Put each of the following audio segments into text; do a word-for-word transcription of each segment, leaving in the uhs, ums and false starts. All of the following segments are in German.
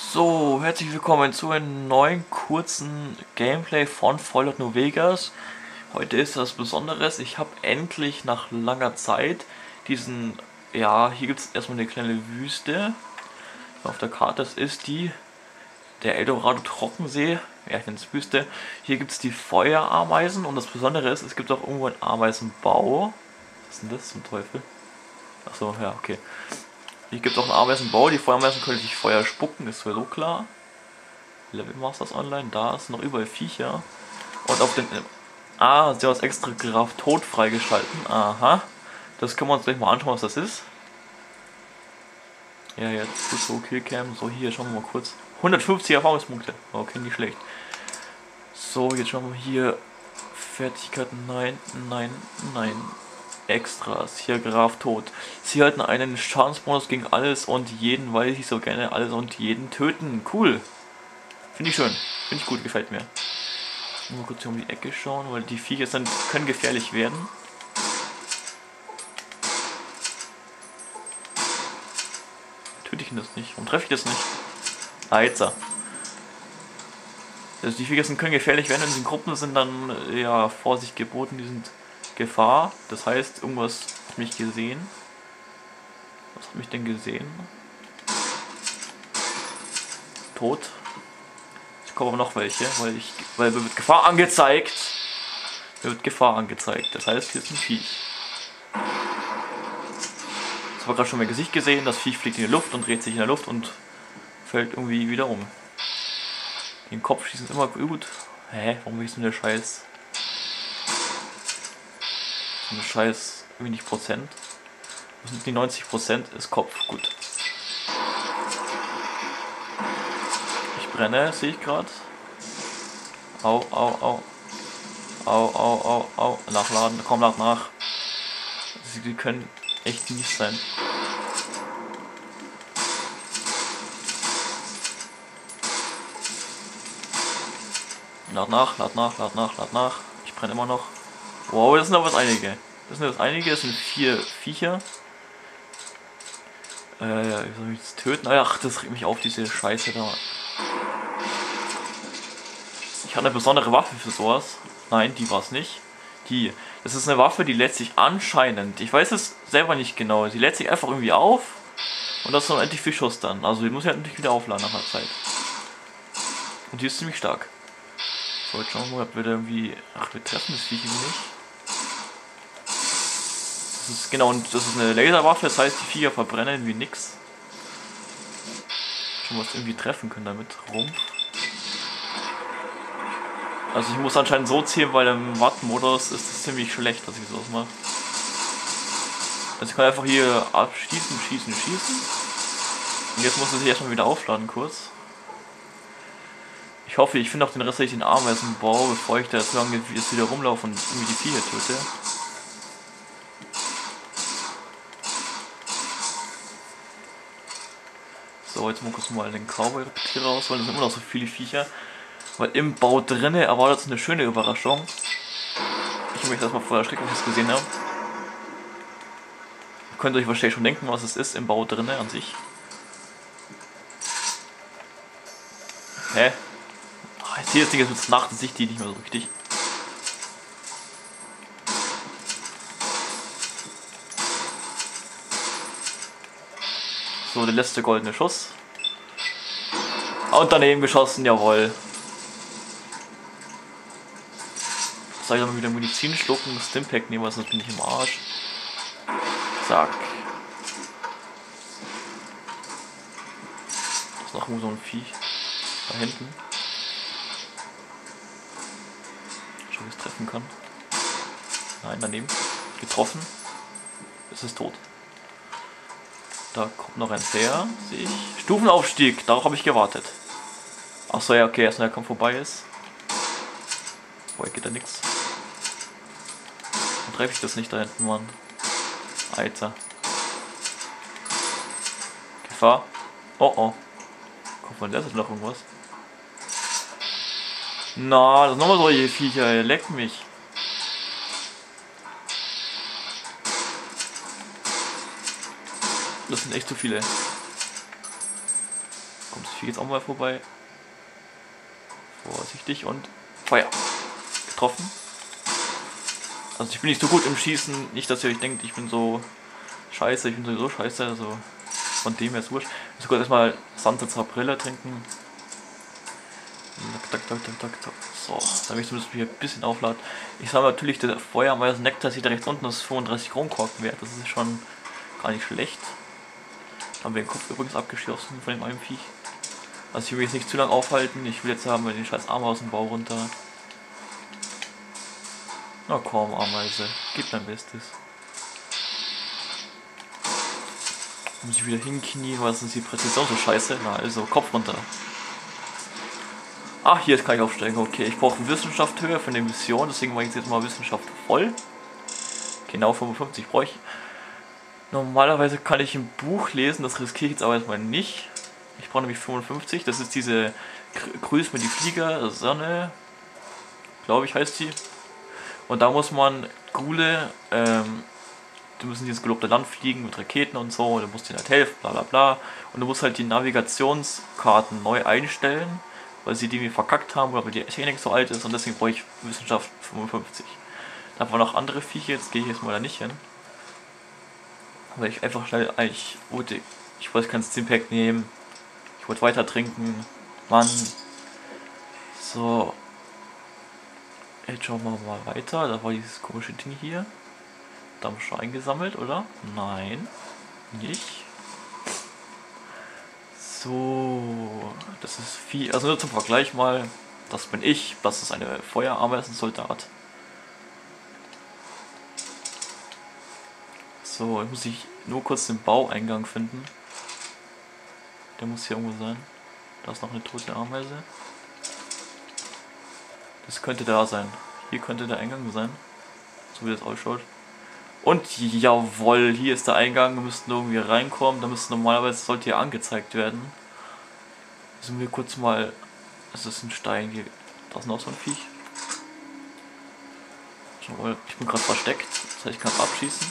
So, herzlich willkommen zu einem neuen kurzen Gameplay von Fallout New Vegas. Heute ist was Besonderes. Ich habe endlich nach langer Zeit diesen, ja, hier gibt es erstmal eine kleine Wüste. Auf der Karte das ist die, der Eldorado Trockensee. Ja, ich nenne es Wüste. Hier gibt es die Feuerameisen und das Besondere ist, es gibt auch irgendwo einen Ameisenbau. Was ist denn das zum Teufel? Achso, ja, okay. Hier gibt es auch einen Ameisenbau, die Feuerameisen können sich Feuer spucken, ist sowieso klar. Level Masters Online, da sind noch überall Viecher. Und auf den. Ah, sie haben das extra Graf Tod freigeschalten. Aha. Das können wir uns gleich mal anschauen, was das ist. Ja, jetzt ist so Killcam. So, hier schauen wir mal kurz. hundertfünfzig Erfahrungspunkte. Okay, nicht schlecht. So, jetzt schauen wir hier. Fertigkeiten, nein, nein, nein. Extras, hier Graf Tod. Sie halten einen Schadensbonus gegen alles und jeden, weil sie so gerne alles und jeden töten. Cool. Finde ich schön. Finde ich gut, gefällt mir. Nur kurz hier um die Ecke schauen, weil die Viecher sind, können gefährlich werden. Töte ich das nicht? Warum treffe ich das nicht? Ah, jetzt. Also die Viecher sind, können gefährlich werden, wenn sie in Gruppen sind, dann ja, Vorsicht geboten, die sind Gefahr. Das heißt, irgendwas hat mich gesehen. Was hat mich denn gesehen? Tot. Ich komme aber noch welche, weil ich, weil mir wird Gefahr angezeigt. Mir wird Gefahr angezeigt. Das heißt, hier ist ein Viech. Ich habe gerade schon mein Gesicht gesehen. Das Viech fliegt in die Luft und dreht sich in der Luft und fällt irgendwie wieder um. Den Kopf schießen ist immer gut. Hä? Warum ist denn der Scheiß? So eine Scheiß wenig Prozent. Das sind die neunzig Prozent ist Kopf. Gut. Ich brenne, sehe ich gerade. Au, au, au. Au, au, au, au. Nachladen. Komm, lad nach. Sie können echt mies sein. Lad nach, lad nach, lad nach, lad nach. Ich brenne immer noch. Wow, das sind aber was einige. Das sind jetzt einige, das sind vier Viecher. Äh, wie soll ich das töten? Ach, das regt mich auf, diese Scheiße da. Ich habe eine besondere Waffe für sowas. Nein, die war es nicht. Die. Das ist eine Waffe, die lädt sich anscheinend. Ich weiß es selber nicht genau. Sie lädt sich einfach irgendwie auf. Und das ist noch endlich viel Schuss dann. Also die muss ich halt natürlich wieder aufladen nach einer Zeit. Und die ist ziemlich stark. So, jetzt schauen wir mal, ob wir da irgendwie. Ach, wir treffen das Viech irgendwie nicht. Das ist genau, und das ist eine Laserwaffe, das heißt, die Viecher verbrennen wie nix. Schon was irgendwie treffen können damit. Rumpf. Also ich muss anscheinend so zielen, weil im Watt-Modus ist es ziemlich schlecht, dass ich sowas mache. Also ich kann einfach hier abschießen, schießen, schießen. Und jetzt muss es sich erstmal wieder aufladen kurz. Ich hoffe, ich finde auch den Rest den Ameisenbau, bevor ich da jetzt lange jetzt wieder rumlaufe und irgendwie die Viecher töte. So, jetzt muss ich mal den Cowboy raus, weil es sind immer noch so viele Viecher. Weil im Bau drinne erwartet es eine schöne Überraschung. Ich habe mich das mal vorher erschreckt, als ich es gesehen habe. Ihr könnt euch wahrscheinlich schon denken, was es ist im Bau drinne an sich. Hä? Ach, ich sehe das Ding jetzt mit Nacht, sehe ich die nicht mehr so richtig. So, der letzte goldene Schuss. Und daneben geschossen, jawohl. Soll ich dann mal wieder Medizin schlucken, Stimpack nehmen, sonst bin ich im Arsch. Zack. Da ist noch so ein Viech. Da hinten. Schau, wie ich es treffen kann. Nein, daneben. Getroffen. Es ist tot. Da kommt noch ein Seher, sehe ich. Stufenaufstieg, darauf habe ich gewartet. Achso, ja, okay, erst wenn der Kampf vorbei ist. Vorher geht da nichts. Dann treffe ich das nicht da hinten, Mann. Alter. Gefahr. Oh oh. Kommt von der Seite noch irgendwas? Na, das sind nochmal solche Viecher, ey. Leckt mich. Das sind echt zu viele. kommt das Vieh jetzt auch mal vorbei. Vorsichtig und Feuer. Getroffen. Also ich bin nicht so gut im Schießen, nicht, dass ihr euch denkt, ich bin so scheiße, ich bin sowieso scheiße, also von dem her ist wurscht. Ich muss kurz erstmal Sunset Brille trinken. Tak, tak, tak, tak, tak. So, damit ich das hier ein bisschen aufladen. Ich sage natürlich, der Feuermeister Nektar sieht da rechts unten, das ist fünfunddreißig Kronkorken wert, das ist schon gar nicht schlecht. Haben wir den Kopf übrigens abgeschossen von dem einen Viech. Also ich will jetzt nicht zu lange aufhalten, ich will jetzt haben wir den scheiß Arm aus dem Bau runter. Na komm, Ameise, gib dein Bestes. Muss ich wieder hinknien, weil sonst die Präzision so scheiße. Na also, Kopf runter. Ach, hier kann ich aufsteigen. Okay, ich brauche Wissenschaft höher für eine Mission, deswegen mache ich jetzt mal Wissenschaft voll. Genau fünfundfünfzig brauche ich. Normalerweise kann ich ein Buch lesen, das riskiere ich jetzt aber erstmal nicht. Ich brauche nämlich fünfundfünfzig, das ist diese Grüß mir die Flieger, Sonne, glaube ich heißt die. Und da muss man Gule, ähm, du musst in dieses gelobte Land fliegen mit Raketen und so, und du musst denen halt helfen, bla bla bla. Und du musst halt die Navigationskarten neu einstellen, weil sie die mir verkackt haben oder weil die Technik so alt ist, und deswegen brauche ich Wissenschaft fünfundfünfzig. Da waren noch andere Viecher, jetzt gehe ich jetzt mal da nicht hin. Weil ich einfach schnell, eigentlich wollte, ich wollte kein Stimpack nehmen, ich wollte weiter trinken, Mann. So. Jetzt schauen wir mal weiter, da war dieses komische Ding hier. Da haben wir schon eingesammelt, oder? Nein, nicht. So, das ist viel, also nur zum Vergleich mal, das bin ich, das ist eine Feuerameisensoldat. So, jetzt muss ich nur kurz den Baueingang finden. Der muss hier irgendwo sein. Da ist noch eine tote Ameise. Das könnte da sein. Hier könnte der Eingang sein. So wie das ausschaut. Und jawohl, hier ist der Eingang. Wir müssten irgendwie reinkommen. Da müsste normalerweise, sollte hier angezeigt werden. Müssen wir kurz mal. Das ist ein Stein hier. Da ist noch so ein Viech. Jawohl, ich bin gerade versteckt. Das heißt, ich kann es abschießen.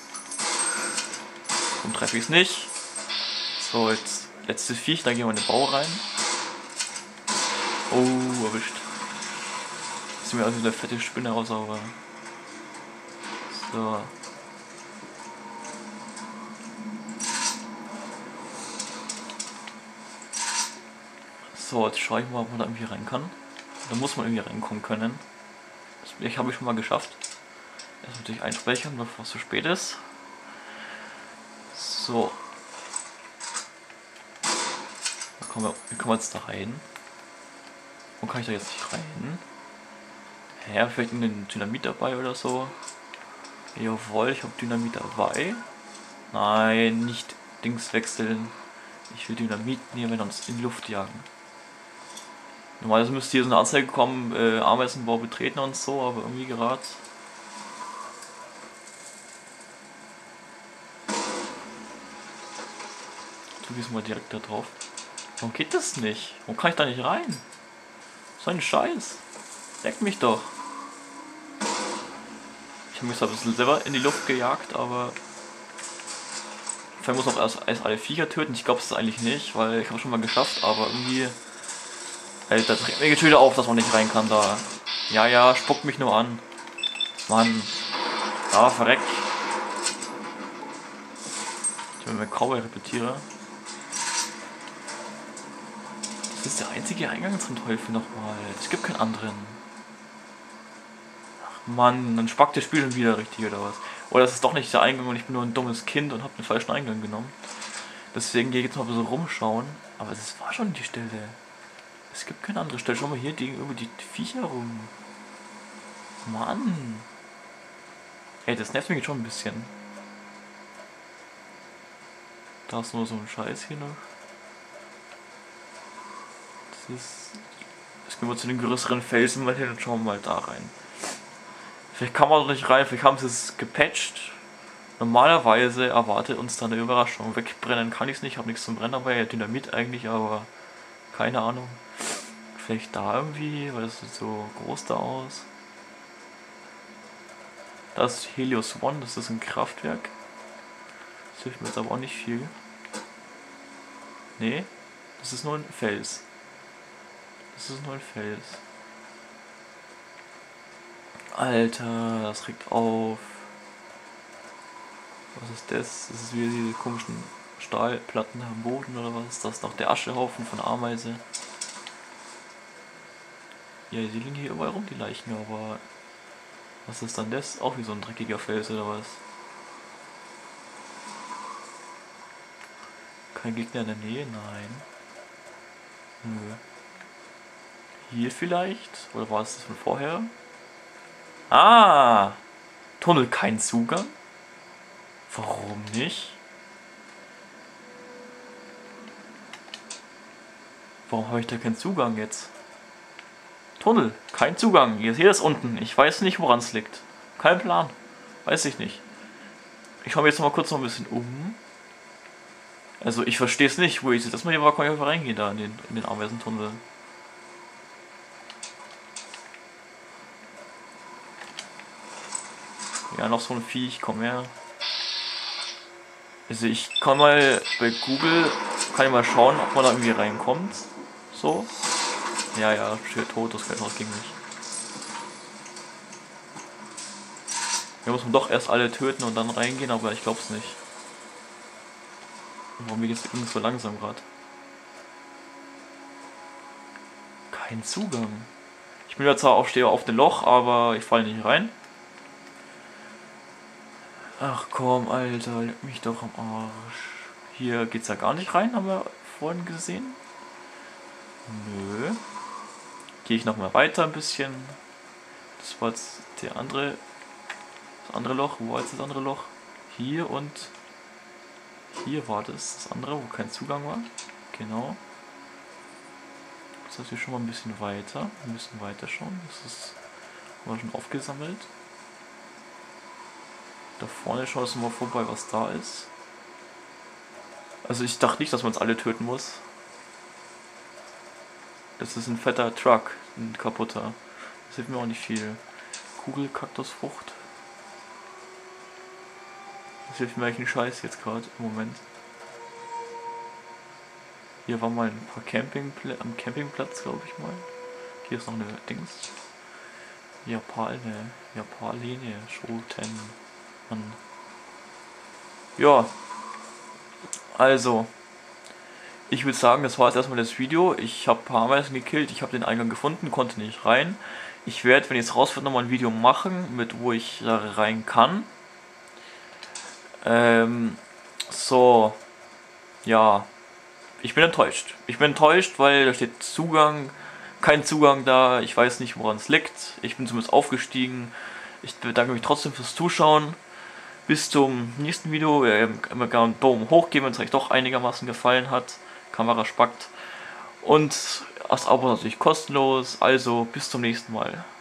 Und treffe ich es nicht. So, jetzt letztes Viech. Da gehen wir in den Bau rein. Oh, erwischt. Sieht mir also eine fette Spinne aus, aber. So. So, jetzt schaue ich mal, ob man da irgendwie rein kann. Da muss man irgendwie reinkommen können. Das habe ich schon mal geschafft. Erst natürlich einspeichern, bevor es zu spät ist. So. Wie kommen wir, wie kommen wir jetzt da rein? Wo kann ich da jetzt nicht rein? Ja, vielleicht ein Dynamit dabei oder so. Jawohl, ich habe Dynamit dabei. Nein, nicht Dings wechseln. Ich will Dynamit nehmen und uns in die Luft jagen. Normalerweise müsste hier so eine Anzeige kommen, äh, Ameisenbau betreten und so, aber irgendwie gerade. Du gehst mal direkt da drauf. Warum geht das nicht? Warum kann ich da nicht rein? So ein Scheiß. Leck mich doch. Ich habe mich zwar ein bisschen selber in die Luft gejagt, aber vielleicht muss auch erst, erst alle Viecher töten. Ich glaube es eigentlich nicht, weil ich habe schon mal geschafft, aber irgendwie. Ey, das regt mir schon wieder auf, dass man nicht rein kann da. Ja, ja, spuckt mich nur an. Mann. Ja, verreck. Ich will mir Cowboy repetiere. Das ist der einzige Eingang zum Teufel nochmal. Es gibt keinen anderen. Mann, dann spackt das Spiel schon wieder richtig oder was? Oder das ist doch nicht der Eingang und ich bin nur ein dummes Kind und habe den falschen Eingang genommen. Deswegen gehe ich jetzt mal ein bisschen rumschauen. Aber das war schon die Stelle. Es gibt keine andere Stelle. Schau mal hier gegenüber die Viecher rum. Mann. Ey, das nervt mich jetzt schon ein bisschen. Da ist nur so ein Scheiß hier noch. Das ist... Jetzt gehen wir zu den größeren Felsen mal hin und schauen mal da rein. Vielleicht kann man doch nicht rein, vielleicht haben sie es gepatcht. Normalerweise erwartet uns da eine Überraschung. Wegbrennen kann ich es nicht, ich habe nichts zum Brennen dabei. Dynamit eigentlich, aber keine Ahnung. Vielleicht da irgendwie, weil das sieht so groß da aus. Das ist Helios One, das ist ein Kraftwerk. Das hilft mir jetzt aber auch nicht viel. Nee. Das ist nur ein Fels. Das ist nur ein Fels. Alter, das regt auf. Was ist das? Das ist wieder diese komischen Stahlplatten am Boden oder was? Das ist doch der Aschehaufen von Ameise. Ja, die liegen hier überall rum, die Leichen, aber was ist dann das? Auch wie so ein dreckiger Fels oder was? Kein Gegner in der Nähe? Nein. Nö. Hier vielleicht? Oder war es das von vorher? Ah! Tunnel kein Zugang? Warum nicht? Warum habe ich da keinen Zugang jetzt? Tunnel, kein Zugang. Hier, hier ist unten. Ich weiß nicht, woran es liegt. Kein Plan. Weiß ich nicht. Ich schaue mir jetzt noch mal kurz noch ein bisschen um. Also ich verstehe es nicht, wo ich das mal hier war, kann ich einfach reingehen da in den, in den Ameisentunnel. Ja, noch so ein Viech, komm her. Also ich kann mal bei Google, kann ich mal schauen, ob man da irgendwie reinkommt. So. Ja, ja, steht tot, das geht ging nicht. Hier muss man doch erst alle töten und dann reingehen, aber ich glaub's nicht. Warum geht es so langsam gerade? Kein Zugang. Ich bin ja zwar auch stehe auf dem Loch, aber ich falle nicht rein. Ach komm, Alter, leck mich doch am Arsch. Hier geht's ja gar nicht rein, haben wir vorhin gesehen. Nö. Gehe ich nochmal weiter ein bisschen. Das war jetzt der andere. Das andere Loch. Wo war jetzt das andere Loch? Hier und hier war das. Das andere, wo kein Zugang war. Genau. Das heißt, wir schon mal ein bisschen weiter. Wir müssen weiter schauen. Das ist haben wir schon aufgesammelt. Da vorne schauen wir mal vorbei, was da ist. Also ich dachte nicht, dass man uns alle töten muss. Das ist ein fetter Truck, ein kaputter. Das hilft mir auch nicht viel. Kugel, Kaktusfrucht. Das hilft mir eigentlich einen Scheiß jetzt gerade im Moment. Hier war mal ein paar Campingplätze am Campingplatz, glaube ich mal. Hier ist noch eine Dings. Japaline, Japaline, Schoten. Mann. Ja. Also. Ich würde sagen, das war jetzt erstmal das Video. Ich habe ein paar Ameisen gekillt, ich habe den Eingang gefunden, konnte nicht rein. Ich werde, wenn ich es rausfinde, nochmal ein Video machen, mit wo ich da rein kann. Ähm, so. Ja. Ich bin enttäuscht. Ich bin enttäuscht, weil da steht Zugang, kein Zugang da. Ich weiß nicht, woran es liegt. Ich bin zumindest aufgestiegen. Ich bedanke mich trotzdem fürs Zuschauen. Bis zum nächsten Video. Immer gerne einen Daumen hoch geben, wenn es euch doch einigermaßen gefallen hat. Kamera spackt. Und das Abo natürlich kostenlos. Also bis zum nächsten Mal.